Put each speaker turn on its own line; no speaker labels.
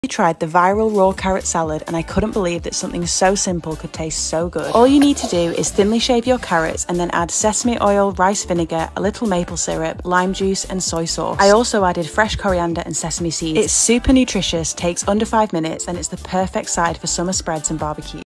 I tried the viral raw carrot salad and I couldn't believe that something so simple could taste so good. All you need to do is thinly shave your carrots and then add sesame oil, rice vinegar, a little maple syrup, lime juice and soy sauce. I also added fresh coriander and sesame seeds. It's super nutritious, takes under 5 minutes, and it's the perfect side for summer spreads and barbecue.